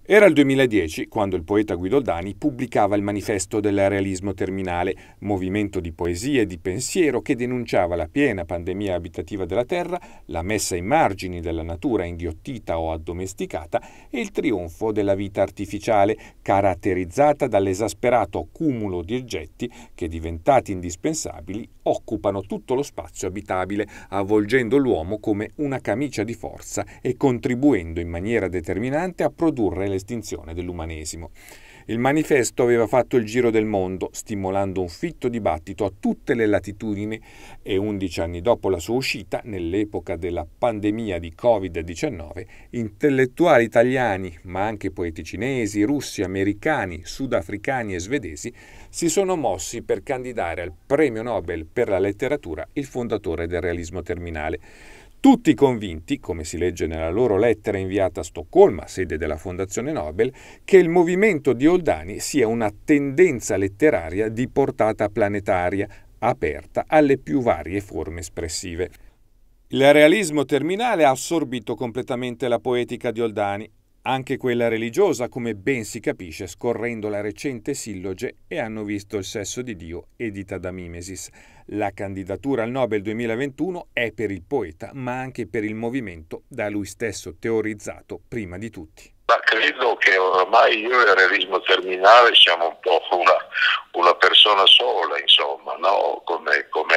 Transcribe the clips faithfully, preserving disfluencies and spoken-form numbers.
Era il duemiladieci quando il poeta Guido Oldani pubblicava il Manifesto del realismo terminale, movimento di poesia e di pensiero che denunciava la piena pandemia abitativa della terra, la messa ai margini della natura inghiottita o addomesticata e il trionfo della vita artificiale, caratterizzata dall'esasperato cumulo di oggetti che, diventati indispensabili, occupano tutto lo spazio abitabile, avvolgendo l'uomo come una camicia di forza e contribuendo in maniera determinante a produrre l'estinzione dell'umanesimo. Il manifesto aveva fatto il giro del mondo, stimolando un fitto dibattito a tutte le latitudini e undici anni dopo la sua uscita, nell'epoca della pandemia di covid diciannove, intellettuali italiani, ma anche poeti cinesi, russi, americani, sudafricani e svedesi, si sono mossi per candidare al premio Nobel per la letteratura il fondatore del realismo terminale. Tutti convinti, come si legge nella loro lettera inviata a Stoccolma, sede della Fondazione Nobel, che il movimento di Oldani sia una tendenza letteraria di portata planetaria, aperta alle più varie forme espressive. Il realismo terminale ha assorbito completamente la poetica di Oldani, anche quella religiosa, come ben si capisce scorrendo la recente silloge E hanno visto il sesso di Dio, edita da Mimesis. La candidatura al Nobel duemilaventuno è per il poeta, ma anche per il movimento da lui stesso teorizzato prima di tutti. Ma credo che ormai io e il realismo terminale siamo un po' una, una persona sola, insomma, no? Come, come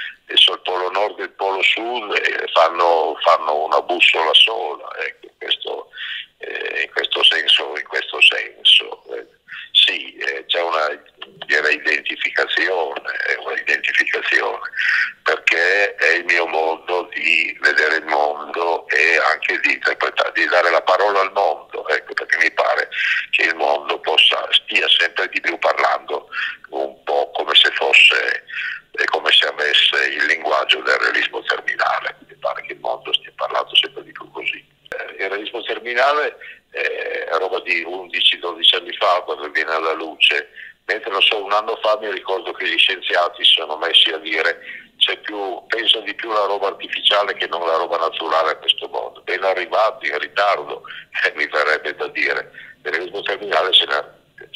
il polo nord e il polo sud eh, fanno, fanno una bussola sola, ecco, questo, eh, in questo senso, in questo senso. Eh, sì, eh, c'è una direi identificazione, è una identificazione, perché è il mio modo di vedere il mondo e anche di interpretare, di dare la parola al mondo, ecco, perché mi pare che il mondo possa, stia sempre di più parlando un po' come se fosse, eh, come se avesse il linguaggio del realismo terminale. Mi pare che il mondo stia parlando sempre di più così. Eh, il realismo terminale è roba di undici dodici anni fa, quando viene alla luce, mentre non so, un anno fa mi ricordo che gli scienziati si sono messi a dire c'è più, pensa di più la roba artificiale che non la roba naturale a questo mondo. Ben arrivati, in ritardo, eh, mi verrebbe da dire. Il realismo terminale se ne,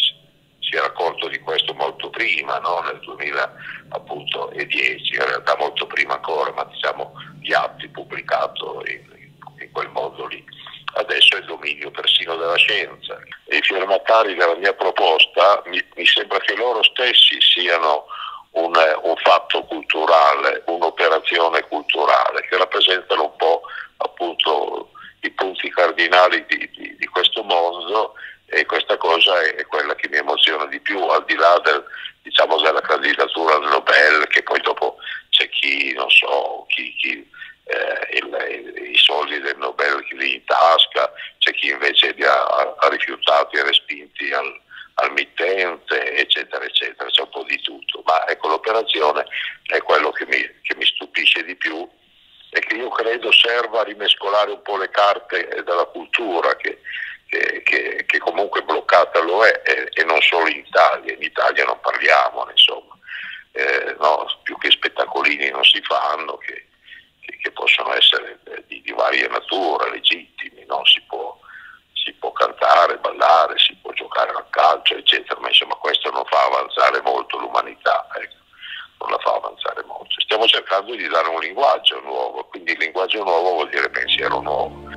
si era accorto di questo molto prima, no? Nel duemiladieci, in realtà molto prima ancora, ma diciamo gli atti pubblicato in, in quel modo lì. Adesso è il dominio persino della scienza. E i firmatari della mia proposta mi, mi sembra che loro stessi siano un, un fatto culturale, un'operazione culturale, che rappresentano un po' appunto i punti cardinali di, di, di questo mondo, e questa cosa è, è quella che mi emoziona di più, al di là del, diciamo, della candidatura al Nobel, che poi dopo c'è chi, non so, chi... chi Eh, il, il, i soldi del Nobel lì in tasca, c'è chi invece li ha, ha rifiutati e respinti al, al mittente, eccetera eccetera, c'è un po' di tutto, ma ecco, l'operazione è quello che mi, che mi stupisce di più e che io credo serva a rimescolare un po' le carte della cultura che, che, che, che comunque bloccata lo è, e, e non solo in Italia. In Italia non parliamo, insomma, eh, no, più che spettacolini non si fanno, che che possono essere di, di varie nature, legittimi, no? Si può, si può cantare, ballare, si può giocare al calcio, eccetera, ma insomma questo non fa avanzare molto l'umanità, ecco, non la fa avanzare molto. Stiamo cercando di dare un linguaggio nuovo, quindi il linguaggio nuovo vuol dire pensiero nuovo.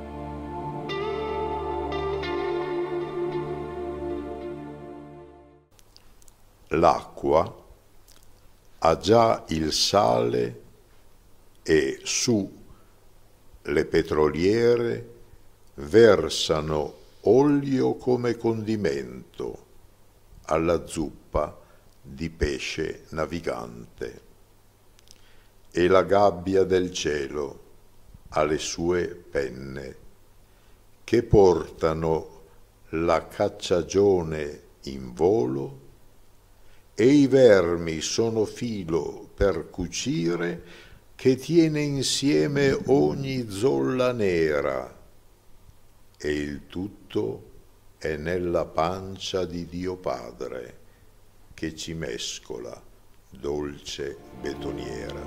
L'acqua ha già il sale e su le petroliere versano olio come condimento alla zuppa di pesce navigante, e la gabbia del cielo ha le sue penne che portano la cacciagione in volo, e i vermi sono filo per cucire che tiene insieme ogni zolla nera, e il tutto è nella pancia di Dio Padre che ci mescola, dolce betoniera.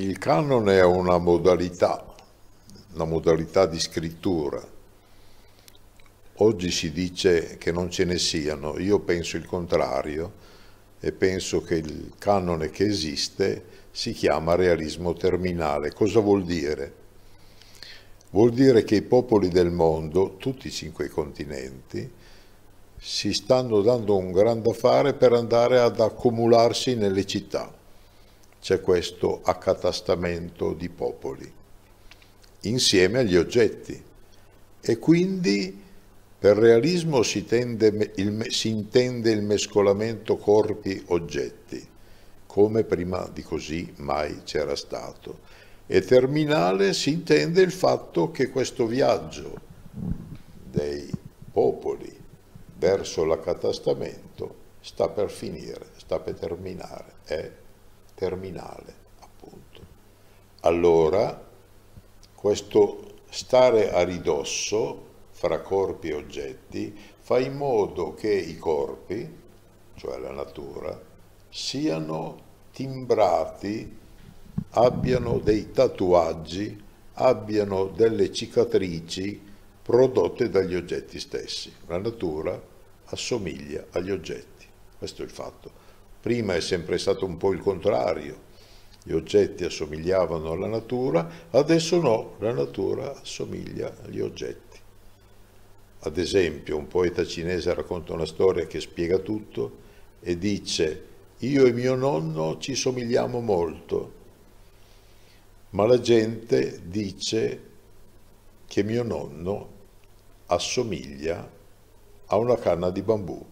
Il canone è una modalità, una modalità di scrittura. Oggi si dice che non ce ne siano, io penso il contrario e penso che il canone che esiste si chiama realismo terminale. Cosa vuol dire? Vuol dire che i popoli del mondo, tutti i cinque continenti, si stanno dando un gran da fare per andare ad accumularsi nelle città. C'è questo accatastamento di popoli, insieme agli oggetti. E quindi per realismo si, tende il, si intende il mescolamento corpi-oggetti, come prima di così mai c'era stato. E terminale si intende il fatto che questo viaggio dei popoli verso l'accatastamento sta per finire, sta per terminare, è terminale, appunto. Allora, questo stare a ridosso fra corpi e oggetti fa in modo che i corpi, cioè la natura, siano timbrati, abbiano dei tatuaggi, abbiano delle cicatrici prodotte dagli oggetti stessi. La natura assomiglia agli oggetti, questo è il fatto. Prima è sempre stato un po' il contrario, gli oggetti assomigliavano alla natura, adesso no, la natura assomiglia agli oggetti. Ad esempio, un poeta cinese racconta una storia che spiega tutto e dice: io e mio nonno ci somigliamo molto, ma la gente dice che mio nonno assomiglia a una canna di bambù.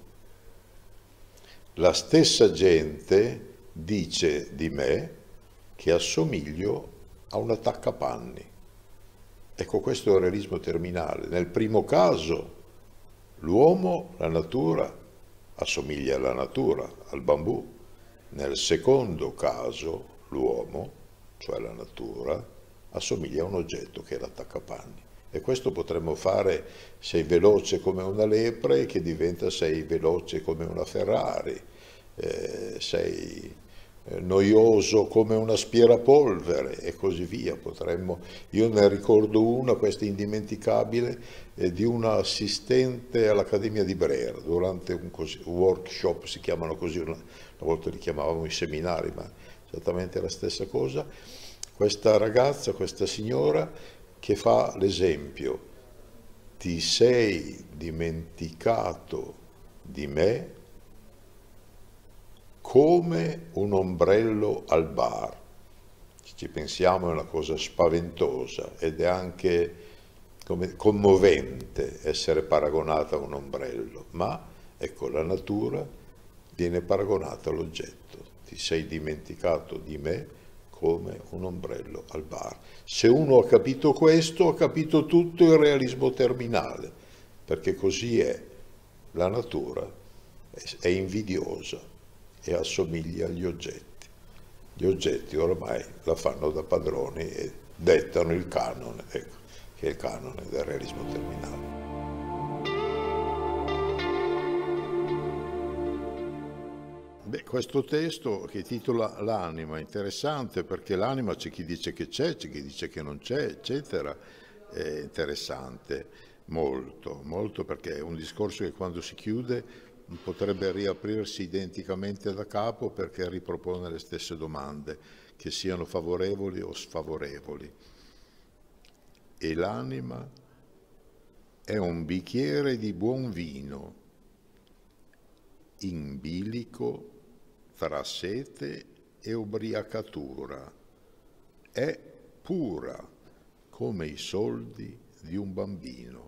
La stessa gente dice di me che assomiglio a un attaccapanni. Ecco, questo è il realismo terminale. Nel primo caso l'uomo, la natura, assomiglia alla natura, al bambù. Nel secondo caso l'uomo, cioè la natura, assomiglia a un oggetto che è l'attaccapanni. E questo potremmo fare: sei veloce come una lepre che diventa sei veloce come una Ferrari, eh, sei noioso come un aspirapolvere e così via. Potremmo, io ne ricordo una, questa indimenticabile, eh, di una assistente all'Accademia di Brera durante un, così, un workshop, si chiamano così, una, una volta li chiamavamo i seminari, ma esattamente la stessa cosa. Questa ragazza, questa signora che fa l'esempio: ti sei dimenticato di me come un ombrello al bar. Se ci pensiamo è una cosa spaventosa ed è anche come commovente essere paragonata a un ombrello, ma ecco, la natura viene paragonata all'oggetto. Ti sei dimenticato di me come un ombrello al bar. Se uno ha capito questo, ha capito tutto il realismo terminale, perché così è. La natura è invidiosa e assomiglia agli oggetti. Gli oggetti ormai la fanno da padroni e dettano il canone, ecco, che è il canone del realismo terminale. Beh, questo testo che titola L'anima è interessante, perché l'anima c'è chi dice che c'è, c'è chi dice che non c'è, eccetera. È interessante molto, molto, perché è un discorso che quando si chiude potrebbe riaprirsi identicamente da capo, perché ripropone le stesse domande, che siano favorevoli o sfavorevoli. E l'anima è un bicchiere di buon vino, in bilico tra sete e ubriacatura, è pura come i soldi di un bambino.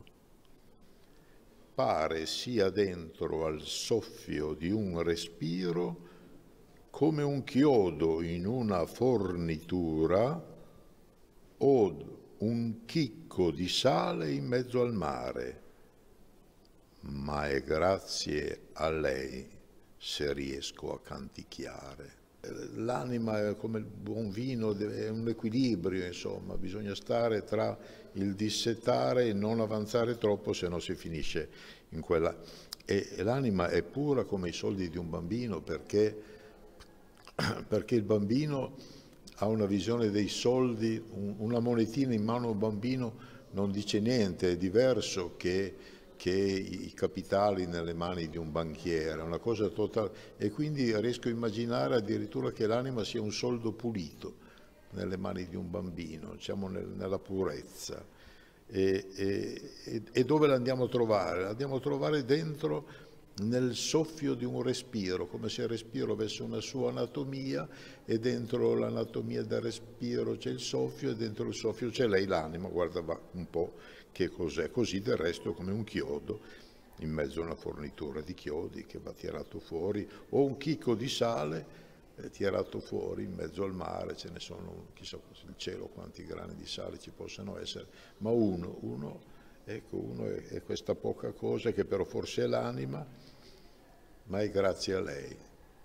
Pare sia dentro al soffio di un respiro come un chiodo in una fornitura o un chicco di sale in mezzo al mare, ma è grazie a lei se riesco a canticchiare. L'anima è come il buon vino, è un equilibrio, insomma, bisogna stare tra il dissetare e non avanzare troppo, se no si finisce in quella. E l'anima è pura come i soldi di un bambino, perché, perché il bambino ha una visione dei soldi, un, una monetina in mano a un bambino non dice niente, è diverso che, che i capitali nelle mani di un banchiere, è una cosa totale. E quindi riesco a immaginare addirittura che l'anima sia un soldo pulito nelle mani di un bambino, diciamo nel, nella purezza. E, e, e dove la andiamo a trovare? La andiamo a trovare dentro, nel soffio di un respiro, come se il respiro avesse una sua anatomia, e dentro l'anatomia del respiro c'è il soffio, e dentro il soffio c'è lei, l'anima. Guarda un po' che cos'è, così del resto come un chiodo in mezzo a una fornitura di chiodi che va tirato fuori, o un chicco di sale eh, tirato fuori in mezzo al mare. Ce ne sono, chissà il cielo quanti grani di sale ci possano essere, ma uno, uno Ecco, uno è, è questa poca cosa che però forse è l'anima, ma è grazie a lei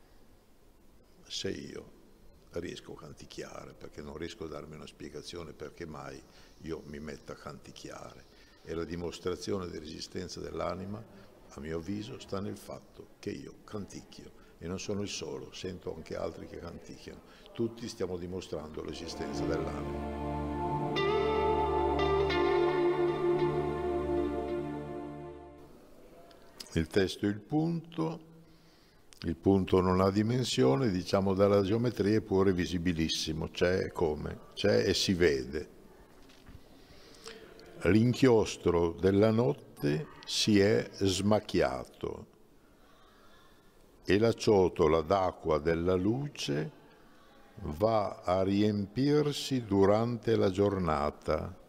se io riesco a canticchiare, perché non riesco a darmi una spiegazione perché mai io mi metta a canticchiare. E la dimostrazione di resistenza dell'anima, a mio avviso, sta nel fatto che io canticchio, e non sono il solo, sento anche altri che canticchiano. Tutti stiamo dimostrando l'esistenza dell'anima. Il testo è il punto, il punto non ha dimensione, diciamo dalla geometria è pure visibilissimo, c'è come, c'è e si vede. L'inchiostro della notte si è smacchiato e la ciotola d'acqua della luce va a riempirsi durante la giornata,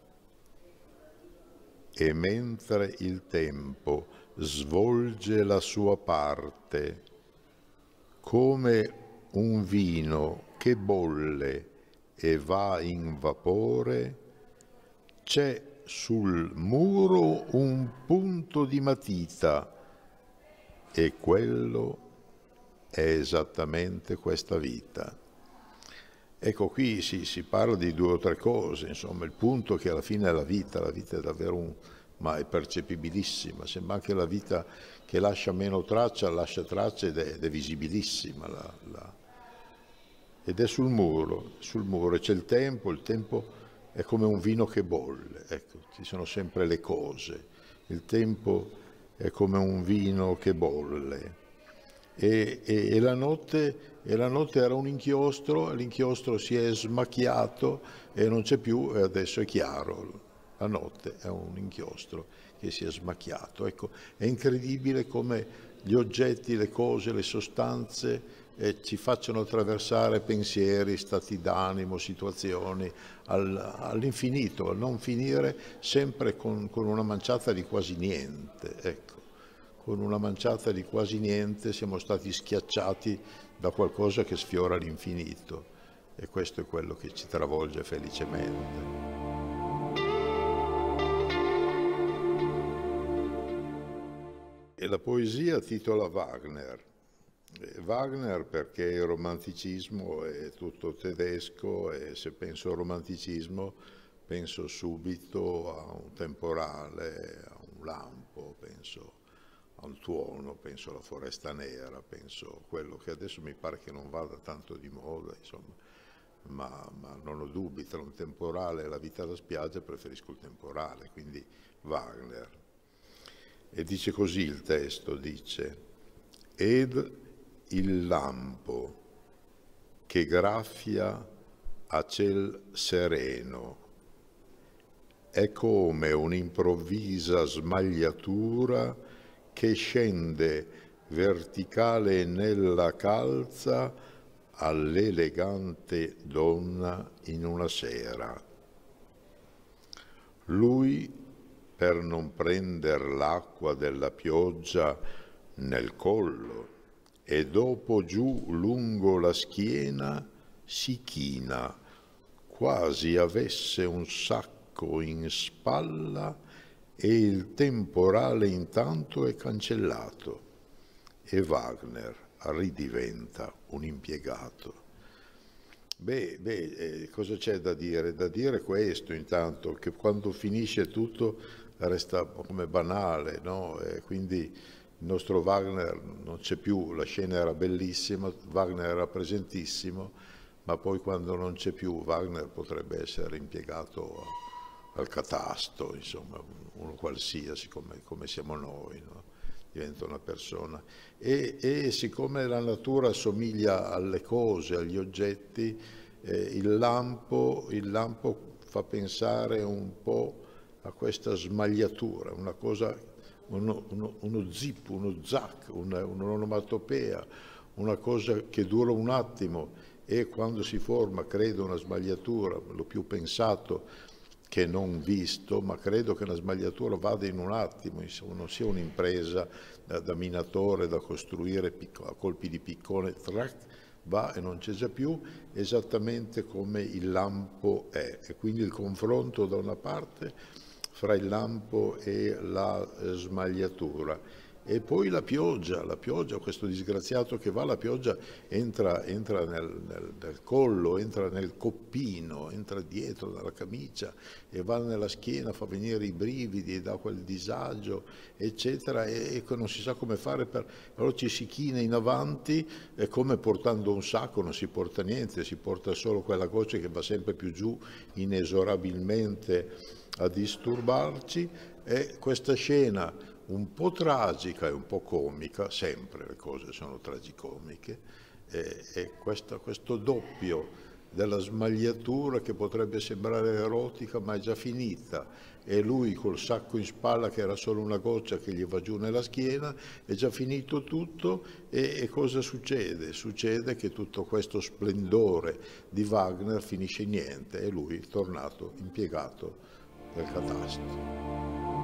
e mentre il tempo svolge la sua parte, come un vino che bolle e va in vapore, c'è sul muro un punto di matita, e quello è esattamente questa vita. Ecco, qui si, si parla di due o tre cose, insomma, il punto che alla fine è la vita, la vita è davvero un... ma è percepibilissima, sembra anche la vita che lascia meno traccia, lascia traccia ed è, ed è visibilissima, la, la... ed è sul muro, sul muro, c'è il tempo, il tempo è come un vino che bolle, ecco, ci sono sempre le cose, il tempo è come un vino che bolle. E, e, e, la notte, e la notte era un inchiostro, l'inchiostro si è smacchiato e non c'è più, e adesso è chiaro, la notte è un inchiostro che si è smacchiato. Ecco, è incredibile come gli oggetti, le cose, le sostanze eh, ci facciano attraversare pensieri, stati d'animo, situazioni al, all'infinito, al non finire, sempre con, con una manciata di quasi niente, ecco. Con una manciata di quasi niente siamo stati schiacciati da qualcosa che sfiora l'infinito, e questo è quello che ci travolge felicemente. E la poesia titola Wagner. Wagner perché il romanticismo è tutto tedesco, e se penso al romanticismo penso subito a un temporale, a un lampo, penso a un tuono, penso alla foresta nera, penso a quello che adesso mi pare che non vada tanto di moda, insomma, ma, ma non ho dubbi, tra un temporale e la vita da spiaggia preferisco il temporale, quindi Wagner. E dice così il testo, dice: ed il lampo che graffia a ciel sereno è come un'improvvisa smagliatura che scende verticale nella calza all'elegante donna in una sera. Lui, per non prender l'acqua della pioggia nel collo, e dopo giù lungo la schiena si china, quasi avesse un sacco in spalla, e il temporale intanto è cancellato, e Wagner ridiventa un impiegato. Beh, beh eh, cosa c'è da dire? Da dire questo intanto, che quando finisce tutto resta come banale, no? E quindi il nostro Wagner non c'è più, la scena era bellissima, Wagner era presentissimo, ma poi quando non c'è più Wagner potrebbe essere impiegato al catasto, insomma, uno qualsiasi come, come siamo noi, no? Diventa una persona. E, e siccome la natura assomiglia alle cose, agli oggetti, eh, il lampo, il lampo fa pensare un po' a questa smagliatura, una cosa, uno, uno, uno zip, uno zac, una, un'onomatopea, una cosa che dura un attimo e quando si forma, credo, una smagliatura, l'ho più pensato che non visto, ma credo che una smagliatura vada in un attimo, non sia un'impresa da, da minatore, da costruire a colpi di piccone, trac, va e non c'è già più, esattamente come il lampo è. E quindi il confronto da una parte fra il lampo e la smagliatura. E poi la pioggia, la pioggia, questo disgraziato che va, la pioggia entra, entra nel, nel, nel collo, entra nel coppino, entra dietro dalla camicia e va nella schiena, fa venire i brividi e dà quel disagio, eccetera, e, e non si sa come fare, per, allora ci si china in avanti, è come portando un sacco, non si porta niente, si porta solo quella goccia che va sempre più giù inesorabilmente a disturbarci, e questa scena un po' tragica e un po' comica, sempre le cose sono tragicomiche, e, e questo, questo doppio della smagliatura che potrebbe sembrare erotica ma è già finita, e lui col sacco in spalla che era solo una goccia che gli va giù nella schiena, è già finito tutto, e, e cosa succede? Succede che tutto questo splendore di Wagner finisce in niente e lui è tornato impiegato del catasto.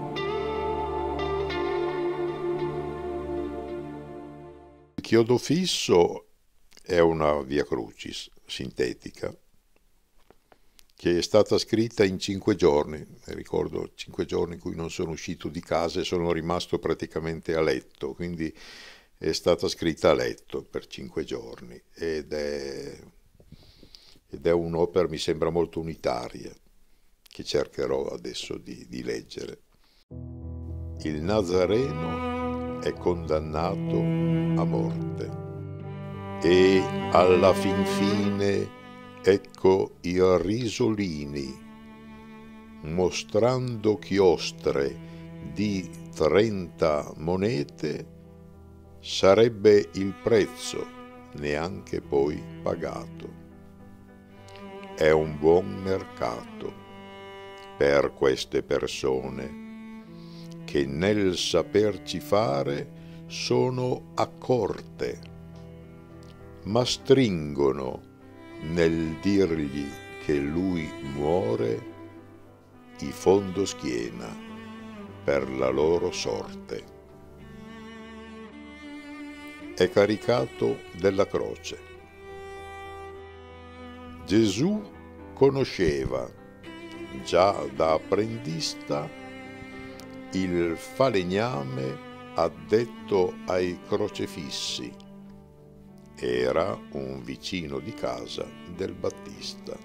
Il chiodo fisso è una via crucis sintetica che è stata scritta in cinque giorni. Ricordo cinque giorni in cui non sono uscito di casa e sono rimasto praticamente a letto, quindi è stata scritta a letto per cinque giorni ed è, ed è un'opera, mi sembra, molto unitaria, che cercherò adesso di, di leggere. Il Nazareno è condannato a morte e alla fin fine ecco i risolini, mostrando chiostre di trenta monete, sarebbe il prezzo neanche poi pagato. È un buon mercato per queste persone che nel saperci fare sono accorte, ma stringono nel dirgli che lui muore i fondoschiena per la loro sorte. È caricato della croce. Gesù conosceva già da apprendista il falegname addetto ai crocefissi. Era un vicino di casa del Battista.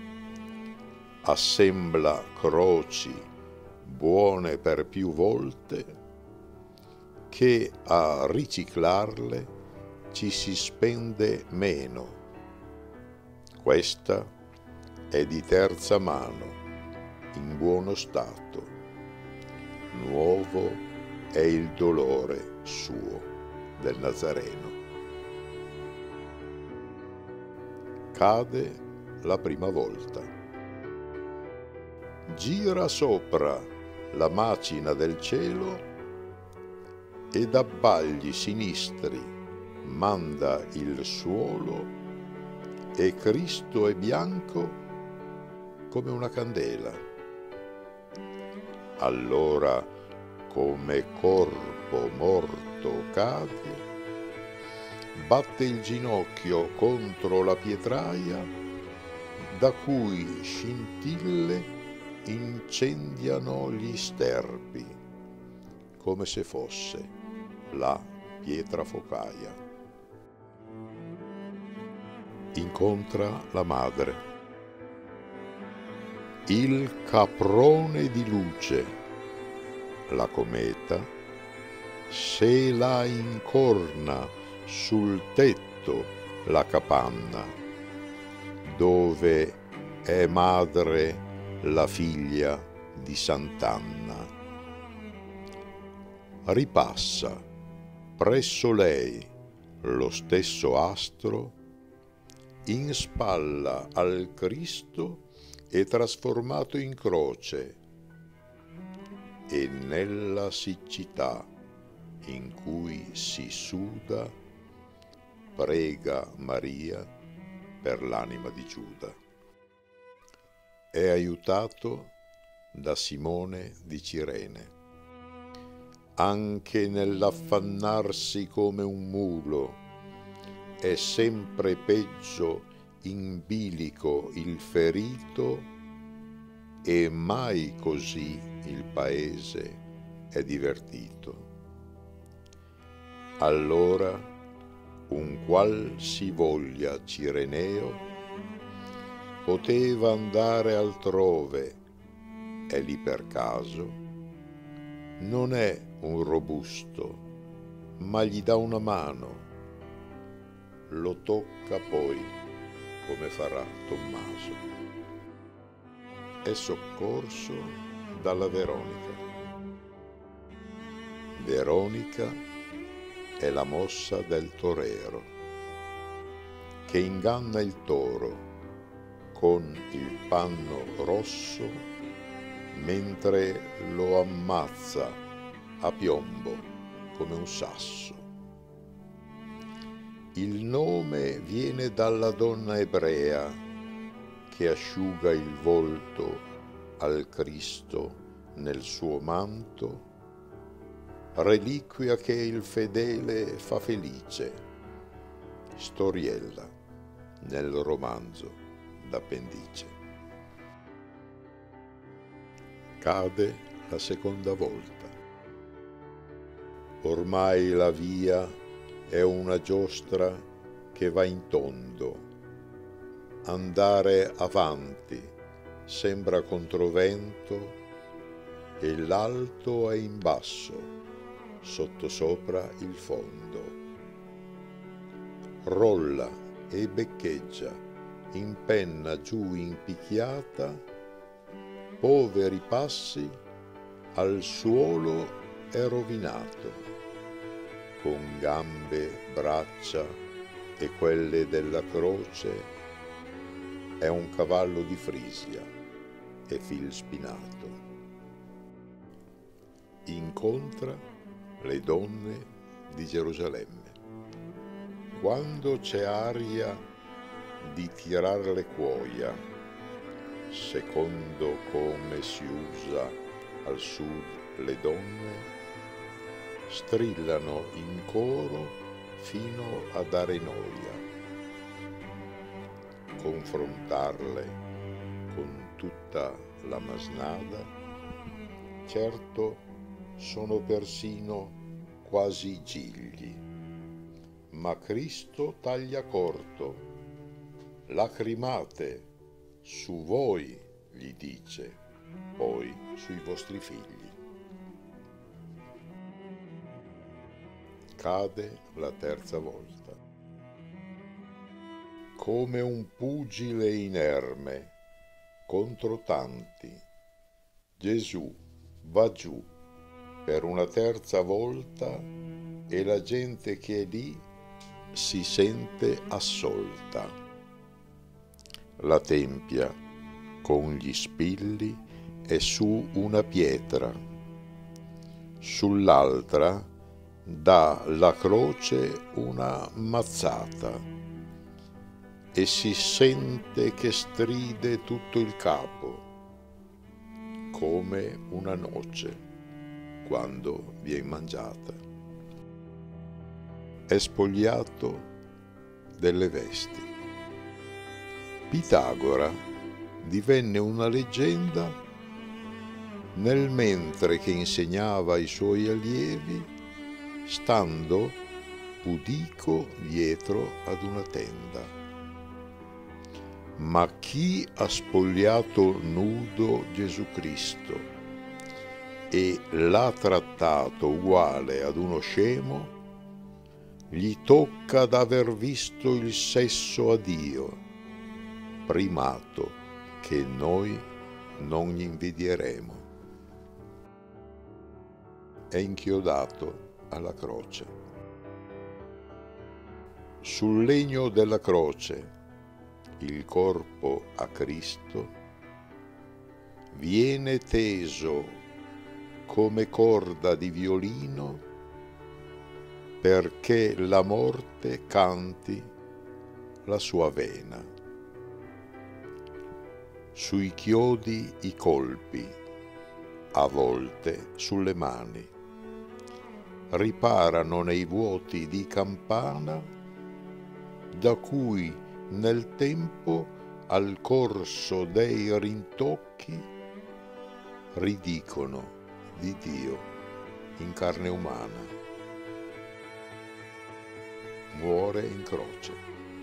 Assembla croci buone per più volte, che a riciclarle ci si spende meno. Questa è di terza mano, in buono stato. Nuovo è il dolore suo del Nazareno. Cade la prima volta. Gira sopra la macina del cielo ed a bagli sinistri manda il suolo, e Cristo è bianco come una candela. Allora, come corpo morto cade, batte il ginocchio contro la pietraia, da cui scintille incendiano gli sterpi, come se fosse la pietra focaia. Incontra la madre. Il caprone di luce, la cometa, se la incorna sul tetto la capanna, dove è madre la figlia di Sant'Anna. Ripassa presso lei lo stesso astro, in spalla al Cristo è trasformato in croce, e nella siccità in cui si suda prega Maria per l'anima di Giuda. È aiutato da Simone di Cirene. Anche nell'affannarsi come un mulo è sempre peggio in bilico il ferito, e mai così il paese è divertito. Allora un qual si voglia cireneo poteva andare altrove, e lì per caso non è un robusto, ma gli dà una mano, lo tocca poi come farà Tommaso. È soccorso dalla Veronica. Veronica è la mossa del torero, che inganna il toro con il panno rosso mentre lo ammazza a piombo come un sasso. Il nome viene dalla donna ebrea che asciuga il volto al Cristo nel suo manto, reliquia che il fedele fa felice, storiella nel romanzo d'appendice. Cade la seconda volta. Ormai la via è una giostra che va in tondo. Andare avanti sembra controvento, e l'alto è in basso, sottosopra il fondo. Rolla e beccheggia, impenna giù in picchiata, poveri passi, al suolo è rovinato, con gambe, braccia e quelle della croce, è un cavallo di Frisia e fil spinato. Incontra le donne di Gerusalemme. Quando c'è aria di tirar le cuoia, secondo come si usa al sud le donne, strillano in coro fino a dare noia. Confrontarle con tutta la masnada, certo sono persino quasi gigli, ma Cristo taglia corto, lacrimate su voi, gli dice, poi sui vostri figli. Cade la terza volta. Come un pugile inerme contro tanti, Gesù va giù per una terza volta, e la gente che è lì si sente assolta. La tempia con gli spilli è su una pietra, sull'altra dà la croce una mazzata, e si sente che stride tutto il capo, come una noce quando viene mangiata. È spogliato delle vesti. Pitagora divenne una leggenda nel mentre che insegnava ai suoi allievi, stando pudico dietro ad una tenda. Ma chi ha spogliato nudo Gesù Cristo e l'ha trattato uguale ad uno scemo, gli tocca d'aver visto il sesso a Dio, primato che noi non invidieremo. È inchiodato alla croce. Sul legno della croce, il corpo a Cristo viene teso come corda di violino perché la morte canti la sua vena. Sui chiodi i colpi, a volte sulle mani, riparano nei vuoti di campana da cui nel tempo al corso dei rintocchi ridicono di Dio in carne umana. Muore in croce.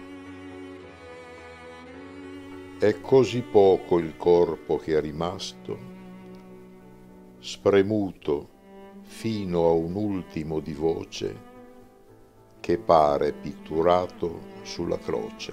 È così poco il corpo che è rimasto, spremuto fino a un ultimo di voce, che pare pitturato sulla croce.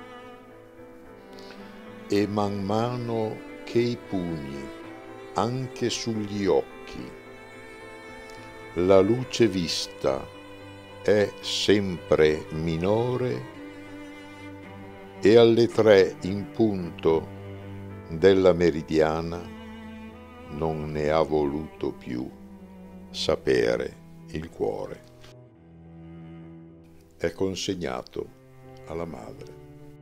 E man mano che i pugni, anche sugli occhi, la luce vista è sempre minore, e alle tre in punto della meridiana non ne ha voluto più sapere il cuore. È consegnato alla madre.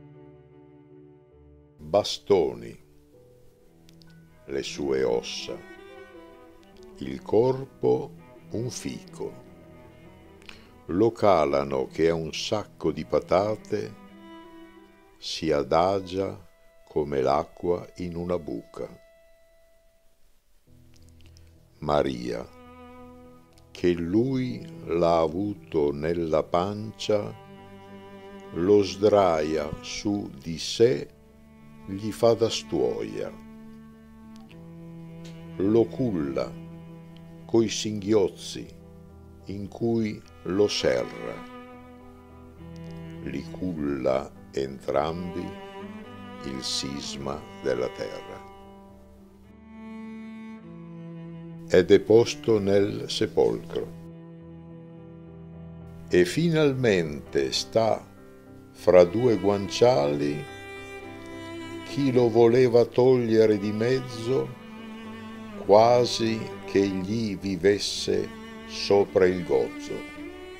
Bastoni, le sue ossa, il corpo un fico. Lo calano che è un sacco di patate, si adagia come l'acqua in una buca. Maria, che lui l'ha avuto nella pancia, lo sdraia su di sé, gli fa da stuoia, lo culla coi singhiozzi in cui lo serra, li culla entrambi il sisma della terra. È deposto nel sepolcro e finalmente sta fra due guanciali chi lo voleva togliere di mezzo, quasi che gli vivesse sopra il gozzo.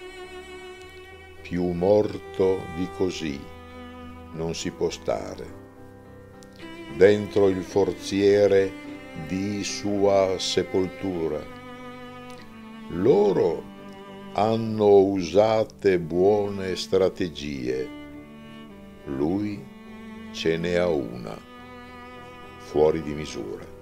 Più morto di così non si può stare. Dentro il forziere di sua sepoltura, loro hanno usate buone strategie, lui ce ne ha una, fuori di misura.